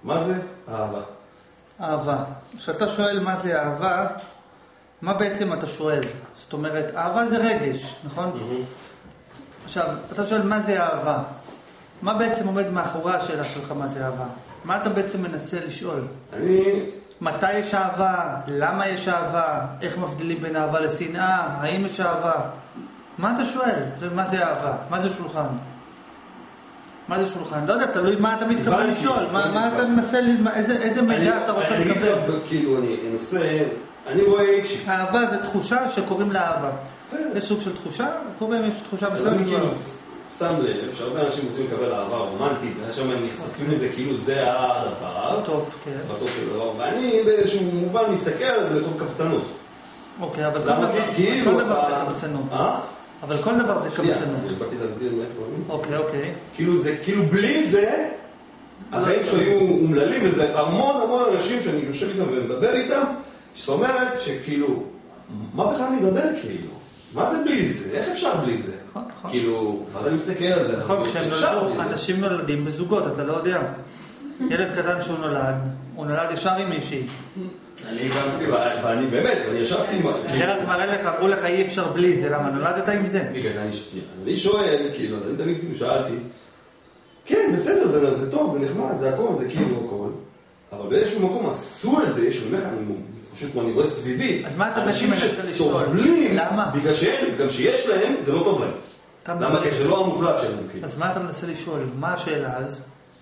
מה זה אהבה? אהבה. כשאתה שואל מה זה אהבה, מה בעצם אתה שואל? זאת אומרת, אהבה זה רגש, נכון? עכשיו, אתה שואל מה זה אהבה. מה בעצם עומד מאחורי השאלה שלך מה זה אהבה? מה אתה בעצם מנסה לשאול? מתי יש אהבה? למה יש אהבה? איך מבדילים בין אהבה לשנאה? האם יש אהבה? מה אתה שואל? מה זה אהבה? מה זה שולחן? מה זה שולחן? לא יודע, תלוי מה אתה מתכוון לשאול. מה אתה מנסה, איזה מידע אתה רוצה לקבל? כאילו, אני אנסה, אני רואה... אהבה זה תחושה שקוראים לה אהבה. יש סוג של תחושה, יש תחושה מסוימת. סתם לב, שהרבה אנשים רוצים לקבל אהבה רומנטית, שם הם נחשפים לזה כאילו זה הדבר. טוב, כן. בטוב של דבר, ואני באיזשהו מובן מסתכל על זה בתור קבצנות. אוקיי, אבל כל דבר זה קבצנות. אבל כל דבר זה קבצנות. אני באתי להסביר מאיפה. אוקיי. כאילו זה, כאילו בלי זה, החיים שהיו אומללים, וזה המון אנשים שאני יושב איתם ומדבר איתם, זאת אומרת שכאילו, מה בכלל אני מדבר כאילו? מה זה בלי זה? איך אפשר בלי זה? כאילו, אתה מסתכל על זה. נכון, כשהם נולדו, אנשים נולדים בזוגות, אתה לא יודע. ילד קטן שהוא הוא נולד ישר עם מישהי. אני גם ואני באמת, ואני ישבתי עם... זה רק מראה לך, אמרו לך אי אפשר בלי זה, למה נולדת עם זה? בגלל זה אני שואל, כאילו, אני תמיד כאילו שאלתי, כן, בסדר, זה טוב, זה נחמד, זה הכל, זה כאילו הכל, אבל באיזשהו מקום עשו את זה, יש לך, פשוט כמו אני רואה סביבי, אז מה אתה בעצם מנסה לשאול? שסובלים, למה? בגלל גם שיש להם, זה לא טוב להם. למה? כי זה לא המוחלט שלהם. אז מה אתה מנסה לשאול? מה השאלה אז?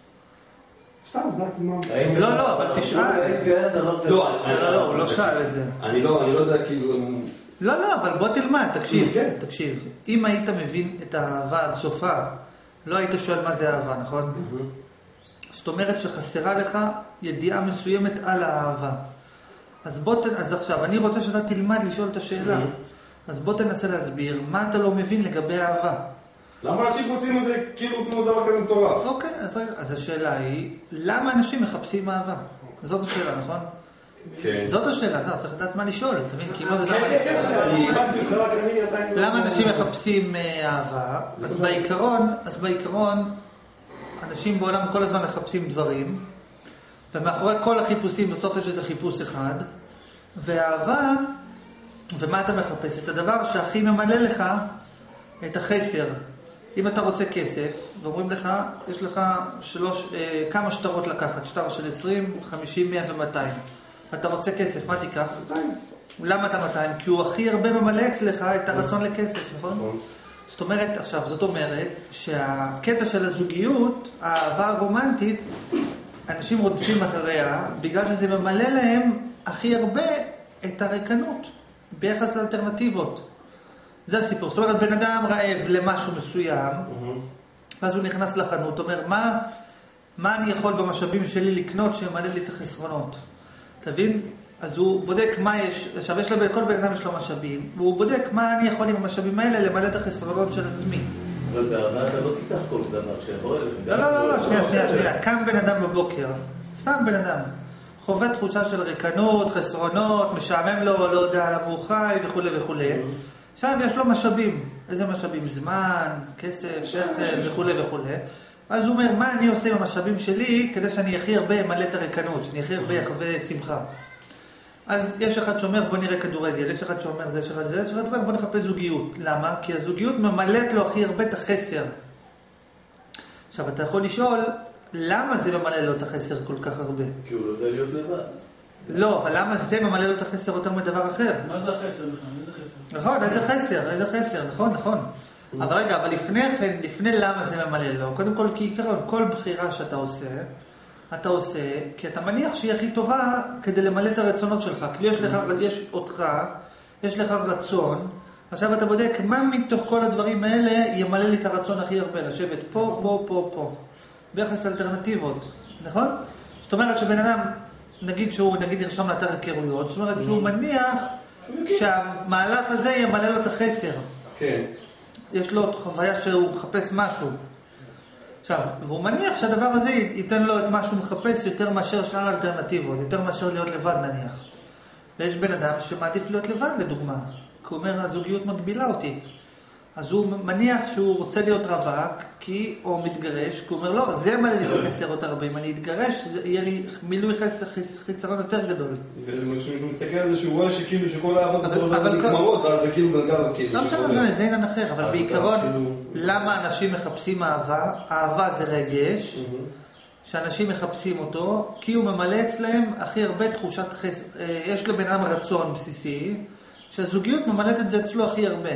סתם, זנקתי מה... לא, אבל תשאל. לא, הוא לא שאל את זה. אני לא יודע כאילו... לא, אבל בוא תלמד, תקשיב. אם היית מבין את האהבה עד סופה, לא היית שואל מה זה אהבה, נכון? זאת אומרת שחסרה לך ידיעה מסוימת על האהבה. אז עכשיו, אני רוצה שאתה תלמד לשאול את השאלה. אז בוא תנסה להסביר מה אתה לא מבין לגבי אהבה. למה אנשים רוצים את זה כאילו כמו דבר כזה מטורף? אוקיי, אז השאלה היא, למה אנשים מחפשים אהבה? זאת השאלה, נכון? כן. זאת השאלה, אתה צריך לדעת מה לשאול, אתה מבין? כי לא זה למה אנשים מחפשים אהבה? אז בעיקרון, אנשים בעולם כל הזמן מחפשים דברים, ומאחורי כל החיפושים בסוף יש איזה חיפוש אחד, והאהבה, ומה אתה מחפש? את הדבר שהכי ממלא לך את החסר. אם אתה רוצה כסף, ואומרים לך, יש לך כמה שטרות לקחת, שטר של 20, 50, 100 ו-200. אתה רוצה כסף, מה תיקח? 200. למה אתה 200? כי הוא הכי הרבה ממלא אצלך את הרצון לכסף, נכון? זאת אומרת שהקטע של הזוגיות, האהבה הרומנטית, אנשים רודפים אחריה, בגלל שזה ממלא להם הכי הרבה את הריקנות, ביחס לאלטרנטיבות. זה הסיפור. זאת אומרת, בן אדם רעב למשהו מסוים, אז הוא נכנס לחנות, אומר, מה אני יכול במשאבים שלי לקנות שממלא לי את החסרונות? תבין? אז הוא בודק מה יש, עכשיו יש לכל בן אדם יש לו משאבים, והוא בודק מה אני יכול עם המשאבים האלה למלא את החסרונות של עצמי. אבל באהבה אתה לא תיקח כל דבר שיבוא אליך. לא, שנייה. קם בן אדם בבוקר, סתם בן אדם, חווה תחושה של ריקנות, חסרונות, משעמם לו, לא יודע למה הוא חי וכו' וכו'. עכשיו יש לו משאבים, איזה משאבים? זמן, כסף, שכל וכו' וכו'. אז הוא אומר, מה אני עושה עם המשאבים שלי כדי שאני הכי הרבה אמלא את הריקנות, שאני הכי הרבה יחווה שמחה. אז יש אחד שאומר, בוא נראה כדורגל, יש אחד שאומר, יש אחד שאומר, בוא נחפש זוגיות. למה? כי הזוגיות ממלאת לו הכי הרבה את החסר. עכשיו, אתה יכול לשאול, למה זה ממלא לו את החסר כל כך הרבה? כי הוא לא יודע להיות לבד. לא, אבל למה זה ממלא לו את החסר יותר מדבר אחר? מה זה החסר? איזה חסר? נכון, איזה חסר, נכון. אבל רגע, אבל לפני למה זה ממלא לו, קודם כל כעיקרון, כל בחירה שאתה עושה, כי אתה מניח שהיא הכי טובה כדי למלא את הרצונות שלך. כי יש לך רצון, עכשיו אתה בודק מה מתוך כל הדברים האלה ימלא לי את הרצון הכי הרבה, לשבת פה, ביחס לאלטרנטיבות, נכון? זאת אומרת שבן אדם, נגיד נרשם לאתר היכרויות, זאת אומרת שהוא מניח שהמהלך הזה ימלא לו את החסר. כן. יש לו חוויה שהוא מחפש משהו. עכשיו, והוא מניח שהדבר הזה ייתן לו את מה שהוא מחפש יותר מאשר שאר האלטרנטיבות, יותר מאשר להיות לבד נניח. ויש בן אדם שמעדיף להיות לבד לדוגמה, כי הוא אומר, הזוגיות מגבילה אותי. אז הוא מניח שהוא רוצה להיות רווק, או מתגרש, כי הוא אומר, לא, זה מה לי חסרות הרבה, אם אני אתגרש, יהיה לי מילוי חיסרון יותר גדול. וכשמישהו מסתכל על זה שהוא רואה שכאילו שכל האהבה בסופו של דבר נגמרות, ואז זה כאילו גלגל כאילו. לא משנה, זה עניין אחר, אבל בעיקרון, למה אנשים מחפשים אהבה? אהבה זה רגש, שאנשים מחפשים אותו, כי הוא ממלא אצלהם הכי הרבה תחושת חסר. יש לבן אדם רצון בסיסי, שהזוגיות ממלאת את זה אצלו הכי הרבה.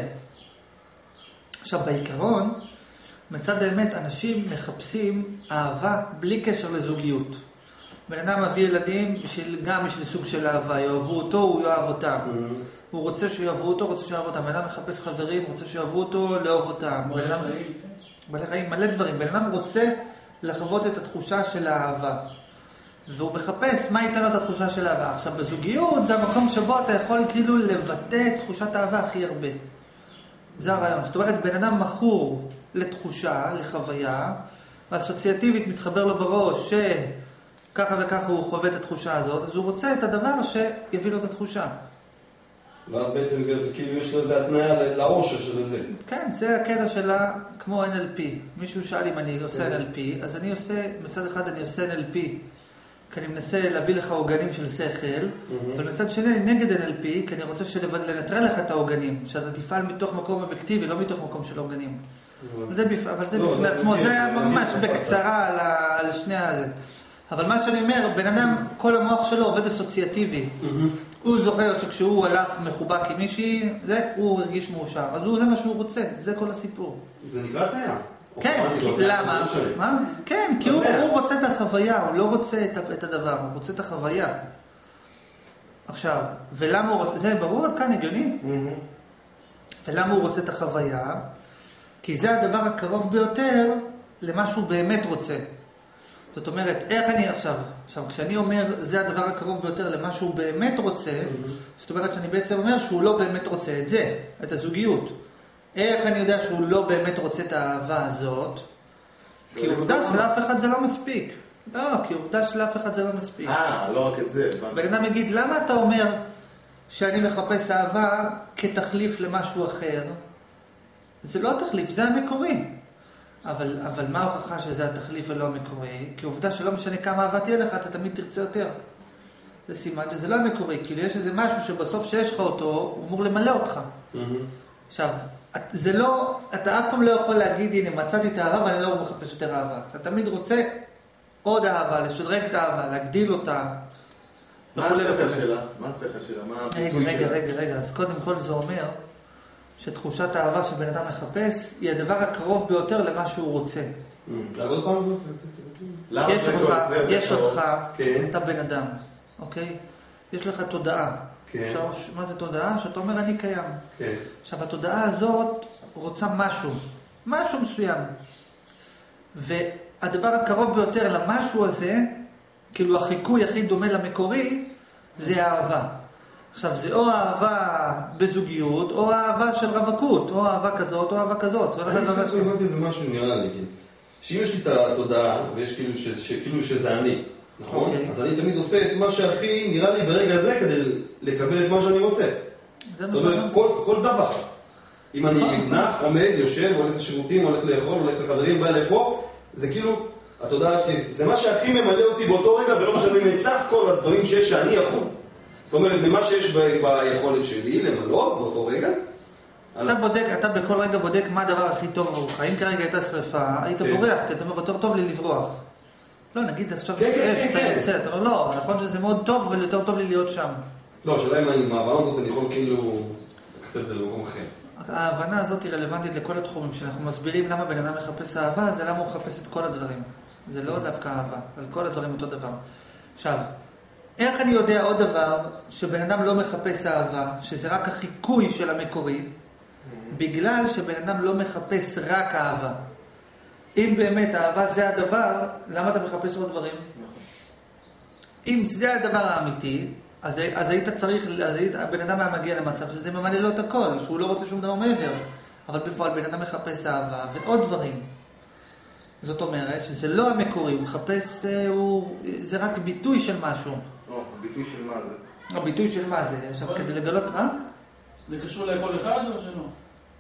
עכשיו, בעיקרון, מצד האמת, אנשים מחפשים אהבה בלי קשר לזוגיות. בן אדם מביא ילדים גם בשביל סוג של אהבה, יאהבו אותו, הוא יאהב אותם. הוא רוצה שיאהבו אותו, רוצה שיאהב אותם. בן אדם מחפש חברים, רוצה שיאהבו אותו, לאהוב אותם. בעלי חיים, מלא דברים. בן אדם רוצה לחוות את התחושה של האהבה. והוא מחפש מה ייתן לו את התחושה של האהבה. עכשיו, בזוגיות זה המקום שבו אתה יכול כאילו לבטא את תחושת האהבה הכי הרבה. זה הרעיון. זאת אומרת, בן אדם מכור לתחושה, לחוויה, והאסוציאטיבית מתחבר לו בראש שככה וככה הוא חווה את התחושה הזאת, אז הוא רוצה את הדבר שיביא לו את התחושה. ואז בעצם כאילו יש לו איזה התניה לאושר שזה זה. כן, זה הקטע שלה כמו NLP. מישהו שאל אם אני עושה NLP, אז אני עושה, מצד אחד אני עושה NLP, כי אני מנסה להביא לך עוגנים של שכל, אבל מצד שני אני נגד NLP, כי אני רוצה לנטרל לך את העוגנים, שאתה תפעל מתוך מקום אובייקטיבי, לא מתוך מקום של עוגנים. אבל זה בפני עצמו, זה היה ממש בקצרה על שני הזה. אבל מה שאני אומר, בן אדם, כל המוח שלו עובד אסוציאטיבי. הוא זוכר שכשהוא הלך מחובק עם מישהי, הוא הרגיש מאושר. אז זה מה שהוא רוצה, זה כל הסיפור. זה נקרא תניה. כן, למה? מה? כן, כי הוא רוצה את החוויה, הוא לא רוצה את הדבר, הוא רוצה את החוויה. עכשיו, ולמה הוא רוצה, זה ברור עד כאן הגיוני? ולמה הוא רוצה את החוויה? כי זה הדבר הקרוב ביותר למה שהוא באמת רוצה. זאת אומרת, איך אני עכשיו, כשאני אומר זה הדבר הקרוב ביותר למה שהוא באמת רוצה, זאת אומרת שאני בעצם אומר שהוא לא באמת רוצה את זה, את הזוגיות. איך אני יודע שהוא לא באמת רוצה את האהבה הזאת? כי עובדה שלאף אחד זה לא מספיק. לא, כי עובדה שלאף אחד זה לא מספיק. לא רק את זה. בן אדם יגיד, למה אתה אומר שאני מחפש אהבה כתחליף למשהו אחר? זה לא התחליף, זה המקורי. אבל מה ההוכחה שזה התחליף ולא המקורי? כי עובדה שלא משנה כמה אהבה תהיה לך, אתה תמיד תרצה יותר. זה סימן שזה לא המקורי, כאילו יש איזה משהו שבסוף שיש לך אותו, הוא אמור למלא אותך. עכשיו, זה לא, אתה אף פעם לא יכול להגיד, הנה, מצאתי את האהבה ואני לא מחפש יותר אהבה. אתה תמיד רוצה עוד אהבה, לשדרג את האהבה, להגדיל אותה. מה השכל שלה? מה השכל שלה? רגע, אז קודם כל זה אומר שתחושת האהבה שבן אדם מחפש היא הדבר הקרוב ביותר למה שהוא רוצה. יש אותך, אתה בן אדם, אוקיי? יש לך תודעה. מה זה תודעה? שאתה אומר אני קיים. עכשיו התודעה הזאת רוצה משהו מסוים. והדבר הקרוב ביותר למשהו הזה, כאילו החיקוי הכי דומה למקורי, זה האהבה. עכשיו זה או אהבה בזוגיות, או אהבה של רווקות, או אהבה כזאת, או אהבה כזאת. אני הבנתי איזה משהו נראה לי, שאם יש לי את התודעה, ויש כאילו שזה אני, נכון? אז אני תמיד עושה את מה שהכי נראה לי ברגע הזה כדי לקבל את מה שאני רוצה. זאת אומרת, כל דבר. אם אני נח, עומד, יושב, הולך לשירותים, הולך לאכול, הולך לחברים, בא לפה, זה כאילו, התודעה שלי, זה מה שהכי ממלא אותי באותו רגע, ולא משנה מסך כל הדברים שיש שאני יכול. זאת אומרת, ממה שיש ביכולת שלי למלות באותו רגע. אתה בכל רגע בודק מה הדבר הכי טוב עבורך. אם כרגע הייתה שריפה, היית בורח, כי אתה אומר, יותר טוב לי לברוח. לא, נגיד, עכשיו יש, אתה יוצא, אתה אומר, לא, נכון שזה מאוד טוב, אבל יותר טוב לי להיות שם. לא, השאלה אם עם ההבנה הזאת אני יכול כאילו לקחת את זה למקום אחר. ההבנה הזאת היא רלוונטית לכל התחומים, שאנחנו מסבירים למה בן אדם מחפש אהבה, זה למה הוא מחפש את כל הדברים. זה לא דווקא אהבה, אבל כל הדברים אותו דבר. עכשיו, איך אני יודע עוד דבר שבן אדם לא מחפש אהבה, שזה רק החיקוי של המקורי, בגלל שבן אדם לא מחפש רק אהבה. אם באמת אהבה זה הדבר, למה אתה מחפש עוד דברים? אם זה הדבר האמיתי, אז היית צריך, הבן אדם היה מגיע למצב שזה ממלא לו את הכל, שהוא לא רוצה שום דבר מעבר. אבל בפועל בן אדם מחפש אהבה ועוד דברים. זאת אומרת שזה לא המקורי, הוא מחפש, זה רק ביטוי של משהו. ביטוי של מה זה? הביטוי של מה זה? עכשיו כדי לגלות, מה? זה קשור לכל אחד או שלא?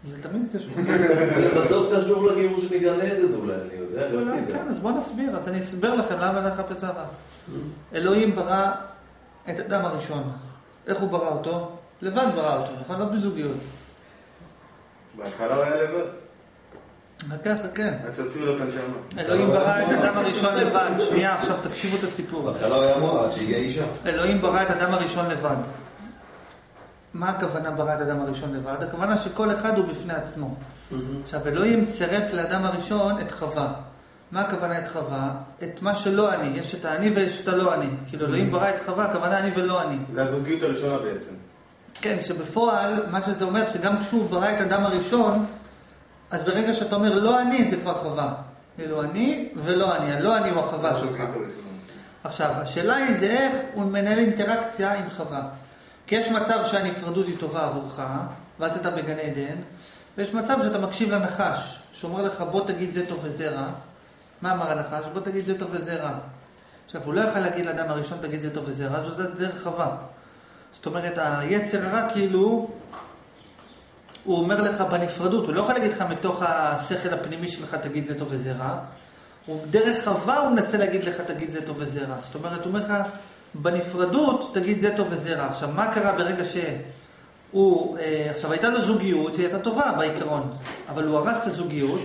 זה תמיד קשור. זה בסוף קשור לגירוש מגן עדן אולי, אני יודע, לא אולי, יודע. כן, אז בואו נסביר. אז אני אסביר לכם למה אני לחפש אהבה. אלוהים ברא את אדם הראשון. איך הוא ברא אותו? לבד ברא אותו, נכון? לא בזוגיות. בהתחלה הוא היה לבד. חכה. עד שהוציאו לו את הנשמה. אלוהים ברא את אדם הראשון לבד. שנייה, עכשיו תקשיבו את הסיפור. בהתחלה הוא היה מורה, עד שהגיעה אישה. אלוהים ברא את אדם הראשון לבד. מה הכוונה ברא את אדם הראשון לבד? הכוונה שכל אחד הוא בפני עצמו. עכשיו, אלוהים צירף לאדם הראשון את חווה. מה הכוונה את חווה? את מה שלא אני. יש את האני ויש את הלא אני. כאילו, אלוהים ברא את חווה, הכוונה אני ולא אני. זה הזוגיות הראשונה בעצם. כן, שבפועל, מה שזה אומר, שגם כשהוא ברא את אדם הראשון, אז ברגע שאתה אומר לא אני, זה כבר חווה. כאילו, אני ולא אני. הלא אני הוא החווה שלך. עכשיו, השאלה היא זה איך הוא מנהל אינטראקציה עם חווה. כי יש מצב שהנפרדות היא טובה עבורך, ואז אתה בגן עדן, ויש מצב שאתה מקשיב לנחש, שאומר לך בוא תגיד זה טוב וזה רע. מה אמר הנחש? בוא תגיד זה טוב וזה רע. עכשיו, הוא לא יכול להגיד לאדם הראשון תגיד זה טוב וזה רע, אז זה דרך חווה. זאת אומרת, היצר הרע כאילו, הוא אומר לך בנפרדות, הוא לא יכול להגיד לך מתוך השכל הפנימי שלך תגיד זה טוב וזה רע, דרך חווה הוא מנסה להגיד לך תגיד זה טוב וזה רע. זאת אומרת, הוא אומר לך בנפרדות תגיד זה טוב וזה רע. עכשיו, מה קרה ברגע שהוא, עכשיו הייתה לו זוגיות שהיא הייתה טובה בעיקרון, אבל הוא הרס את הזוגיות,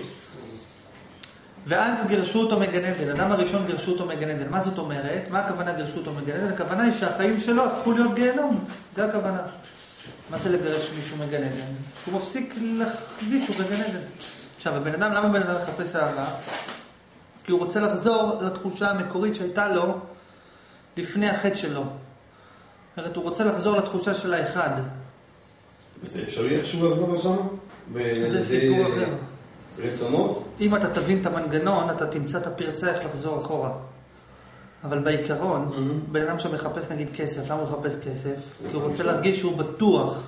ואז גירשו אותו מגן עדן. אדם הראשון גירשו אותו מגן עדן. מה זאת אומרת? מה הכוונה גירשו אותו מגן עדן? הכוונה היא שהחיים שלו הפכו להיות גיהנום. זה הכוונה. מה זה לגרש מישהו מגן עדן? הוא מפסיק להחליט שהוא בגן עדן. עכשיו, למה בן אדם מחפש אהבה? כי הוא רוצה לחזור לתחושה המקורית שהייתה לו לפני החטא שלו. זאת אומרת, הוא רוצה לחזור לתחושה של האחד. זה אפשרי איכשהו לחזור לשם? זה סיפור אחר. רצונות? אם אתה תבין את המנגנון, אתה תמצא את הפרצה איך לחזור אחורה. אבל בעיקרון, בן אדם שמחפש נגיד כסף, למה הוא מחפש כסף? כי הוא רוצה להרגיש שהוא בטוח.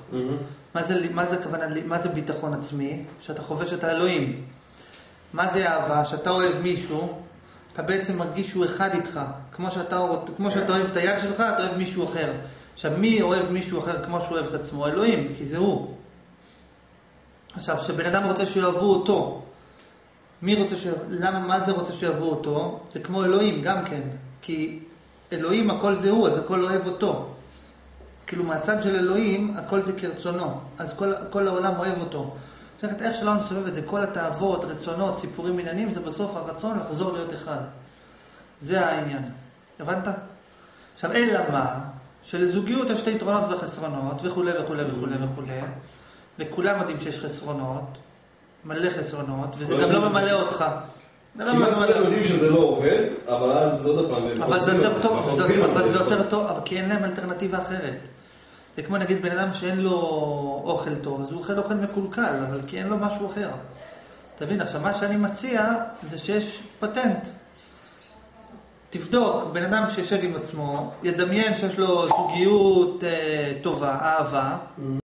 מה זה ביטחון עצמי? שאתה חובש את האלוהים. מה זה אהבה? שאתה אוהב מישהו, אתה בעצם מרגיש שהוא אחד איתך. כמו שאתה אוהב את היד שלך, אתה אוהב מישהו אחר. עכשיו, מי אוהב מישהו אחר כמו שהוא אוהב את עצמו? אלוהים, כי זה הוא. עכשיו, שבן אדם רוצה שיאהבו אותו, מה זה רוצה שיאהבו אותו? זה כמו אלוהים גם כן. כי אלוהים הכל זה הוא, אז הכל אוהב אותו. כאילו מהצד של אלוהים, הכל זה כרצונו. אז כל העולם אוהב אותו. זאת אומרת, איך שלא נסובב את זה, כל התאוות, רצונות, סיפורים, עניינים, זה בסוף הרצון לחזור להיות אחד. זה העניין. הבנת? עכשיו, אלא מה? שלזוגיות יש שתי יתרונות וחסרונות, וכו' וכו' וכו' וכו'. וכולם יודעים שיש חסרונות, מלא חסרונות, וזה גם לא ממלא אותך. כמעט אתם יודעים שזה לא עובד, אבל אז עוד הפעם... אבל זה יותר טוב, אבל כי אין להם אלטרנטיבה אחרת. זה כמו נגיד בן אדם שאין לו אוכל טוב, אז הוא אוכל מקולקל, אבל כי אין לו משהו אחר. תבין, עכשיו מה שאני מציע זה שיש פטנט. תבדוק, בן אדם שישב עם עצמו, ידמיין שיש לו זוגיות טובה, אהבה,